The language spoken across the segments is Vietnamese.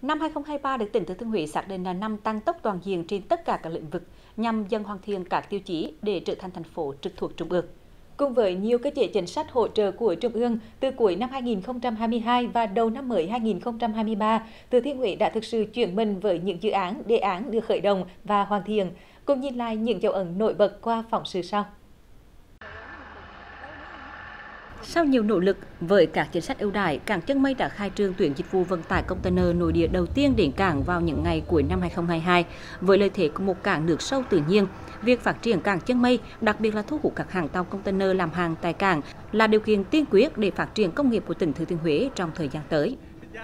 Năm 2023 được tỉnh Thừa Thiên Huế xác định là năm tăng tốc toàn diện trên tất cả các lĩnh vực, nhằm dần hoàn thiện các tiêu chí để trở thành thành phố trực thuộc trung ương. Cùng với nhiều cơ chế chính sách hỗ trợ của trung ương, từ cuối năm 2022 và đầu năm mới 2023, Thừa Thiên Huế đã thực sự chuyển mình với những dự án, đề án được khởi động và hoàn thiện. Cùng nhìn lại những dấu ấn nổi bật qua phóng sự sau. Sau nhiều nỗ lực, với các chính sách ưu đãi, cảng Chân Mây đã khai trương tuyến dịch vụ vận tải container nội địa đầu tiên đến cảng vào những ngày cuối năm 2022. Với lợi thế của một cảng nước sâu tự nhiên, việc phát triển cảng Chân Mây, đặc biệt là thu hút các hãng tàu container làm hàng tại cảng, là điều kiện tiên quyết để phát triển công nghiệp của tỉnh Thừa Thiên Huế trong thời gian tới.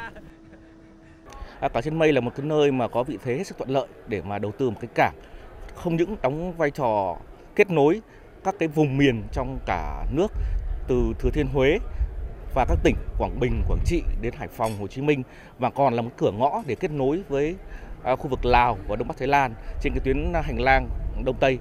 Cảng Chân Mây là một cái nơi mà có vị thế hết sức thuận lợi để mà đầu tư một cái cảng, không những đóng vai trò kết nối các cái vùng miền trong cả nước, từ Thừa Thiên Huế và các tỉnh Quảng Bình, Quảng Trị đến Hải Phòng, Hồ Chí Minh, và còn là một cửa ngõ để kết nối với khu vực Lào và Đông Bắc Thái Lan trên cái tuyến hành lang Đông Tây.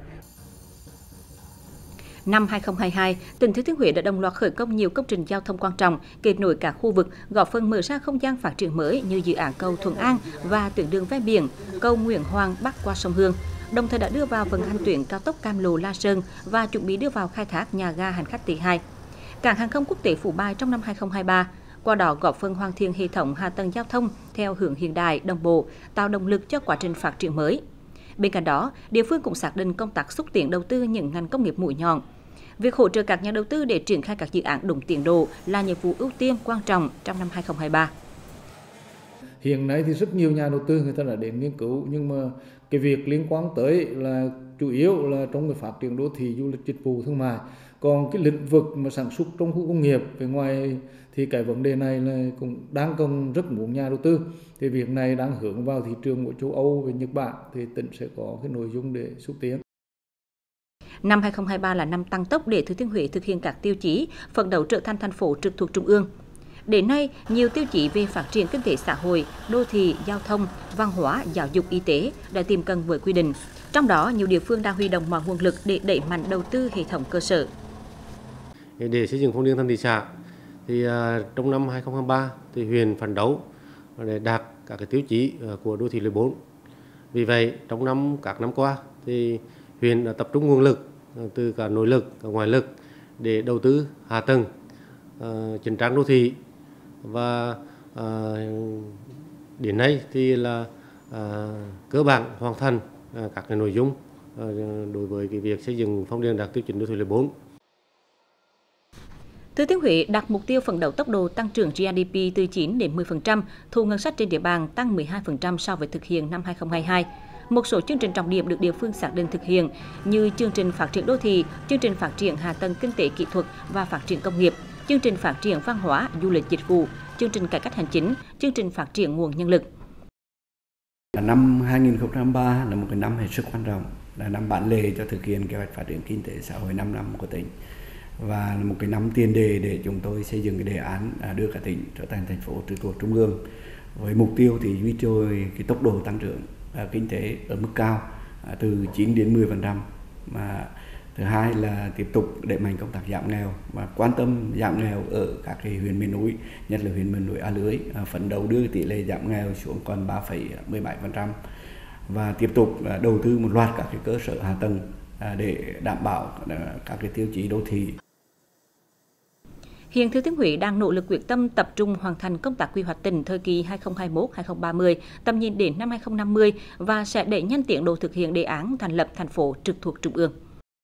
Năm 2022, tỉnh Thừa Thiên Huế đã đồng loạt khởi công nhiều công trình giao thông quan trọng, kết nối các khu vực, góp phần mở ra không gian phát triển mới như dự án cầu Thuận An và tuyến đường ven biển, cầu Nguyễn Hoàng bắc qua sông Hương. Đồng thời đã đưa vào vận hành tuyến cao tốc Cam Lộ - La Sơn và chuẩn bị đưa vào khai thác nhà ga hành khách T2. Cảng hàng không quốc tế Phú Bài trong năm 2023, qua đó góp phần hoàn thiện hệ thống hạ tầng giao thông theo hướng hiện đại, đồng bộ, tạo động lực cho quá trình phát triển mới. Bên cạnh đó, địa phương cũng xác định công tác xúc tiến đầu tư những ngành công nghiệp mũi nhọn. Việc hỗ trợ các nhà đầu tư để triển khai các dự án đúng tiến độ là nhiệm vụ ưu tiên quan trọng trong năm 2023. Hiện nay thì rất nhiều nhà đầu tư người ta đã đến nghiên cứu, nhưng mà cái việc liên quan tới là chủ yếu là trong cái phát triển đô thị, du lịch, dịch vụ, thương mại. Còn cái lĩnh vực mà sản xuất trong khu công nghiệp về ngoài thì cái vấn đề này là cũng đang cần rất muốn nhà đầu tư. Thì việc này đang hướng vào thị trường của châu Âu và Nhật Bản, thì tỉnh sẽ có cái nội dung để xúc tiến. Năm 2023 là năm tăng tốc để Thừa Thiên Huế thực hiện các tiêu chí, phấn đấu trở thành thành phố trực thuộc trung ương. Đến nay, nhiều tiêu chí về phát triển kinh tế xã hội, đô thị, giao thông, văn hóa, giáo dục, y tế đã tiệm cận với quy định. Trong đó, nhiều địa phương đang huy động mọi nguồn lực để đẩy mạnh đầu tư hệ thống cơ sở. Để xây dựng phong điền thành thị xã, thì trong năm 2023 thì huyện phấn đấu để đạt các cái tiêu chí của đô thị loại 4. Vì vậy, trong các năm qua thì huyện đã tập trung nguồn lực từ cả nội lực, cả ngoại lực để đầu tư hạ tầng, chỉnh trang đô thị, và đến nay thì là cơ bản hoàn thành các cái nội dung đối với cái việc xây dựng phong điền đạt tiêu chuẩn đô thị loại 4. Thừa Thiên Huế đặt mục tiêu phấn đấu tốc độ tăng trưởng GDP từ 9 đến 10%, thu ngân sách trên địa bàn tăng 12% so với thực hiện năm 2022. Một số chương trình trọng điểm được địa phương xác định thực hiện như chương trình phát triển đô thị, chương trình phát triển hạ tầng kinh tế kỹ thuật và phát triển công nghiệp, chương trình phát triển văn hóa, du lịch dịch vụ, chương trình cải cách hành chính, chương trình phát triển nguồn nhân lực. Năm 2023 là một cái năm hết sức quan trọng, là năm bản lề cho thực hiện kế hoạch phát triển kinh tế xã hội 5 năm của tỉnh, và là một cái năm tiền đề để chúng tôi xây dựng cái đề án đưa cả tỉnh trở thành thành phố trực thuộc trung ương, với mục tiêu thì duy trì cái tốc độ tăng trưởng kinh tế ở mức cao từ 9 đến 10%. Mà thứ hai là tiếp tục đẩy mạnh công tác giảm nghèo và quan tâm giảm nghèo ở các cái huyện miền núi, nhất là huyện miền núi A Lưới, phấn đấu đưa tỷ lệ giảm nghèo xuống còn 3,17%, và tiếp tục đầu tư một loạt các cái cơ sở hạ tầng để đảm bảo các cái tiêu chí đô thị. Hiện Thừa Thiên Huế đang nỗ lực quyết tâm tập trung hoàn thành công tác quy hoạch tỉnh thời kỳ 2021-2030, tầm nhìn đến năm 2050 và sẽ đẩy nhanh tiến độ thực hiện đề án thành lập thành phố trực thuộc trung ương.